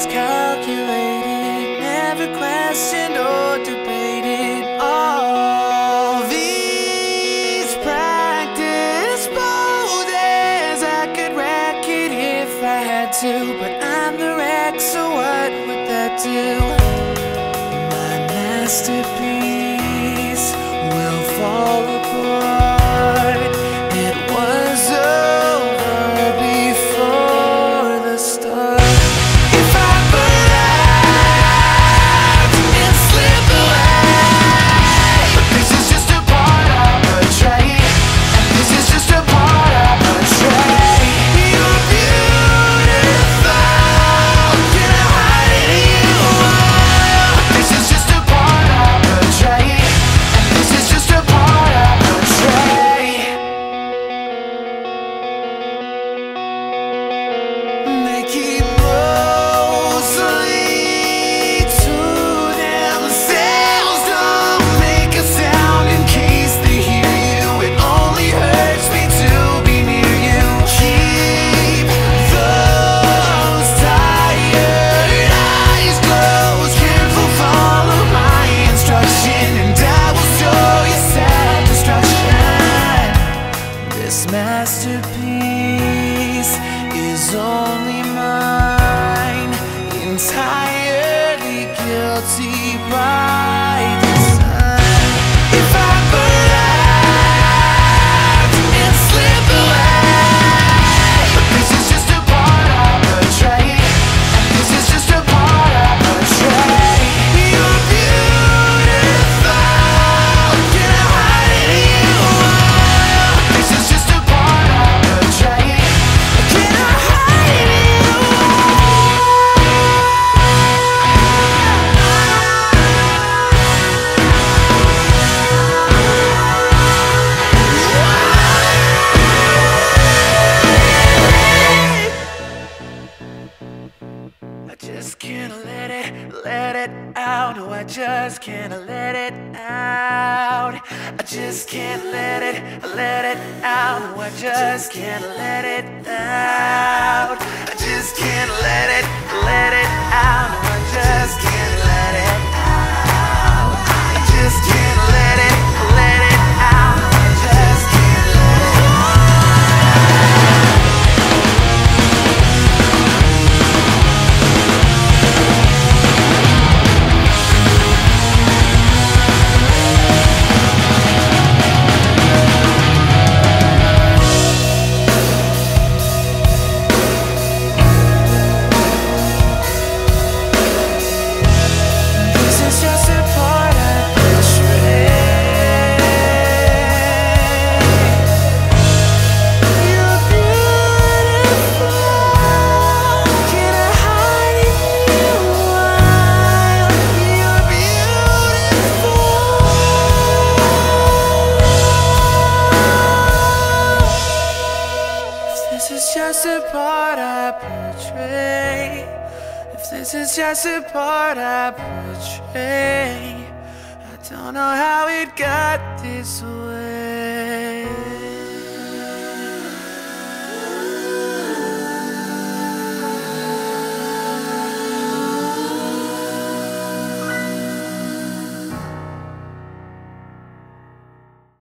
was calculated, never questioned or debated. All these practice poses, I could wreck it if I had to, but I'm the wreck, so what would that do? My masterpiece will fall apart. It was over before the start. If I believed and slip away, but this is just a part I portray, and this is just a part I portray. You're beautiful, can I hide it in you? This is just a part I portray, and this is just a part I portray. They keep mostly to themselves, don't make a sound in case they hear you. It only hurts me to be near you. Keep those tired eyes closed, careful, follow my instruction, and I will show you sad destruction. This masterpiece is only mine, entirely guilty by design. If I believed and slip away, but this is just a part I portray, and this is just a part I portray. You're beautiful, can I hide it in you? This is just a part I portray, can I hide it in you? I just can't let it out. No, I just can't let it out. I just can't let it out. No, I just can't let it out. I just can't let it out. No, I just can't let it out. I just can't let it out. No, I just can't let it out. This is just a part I portray. You're beautiful, can I hide it in you? You're beautiful. If this is just a part I portray, if this is just a part I portray, I don't know how it got this way.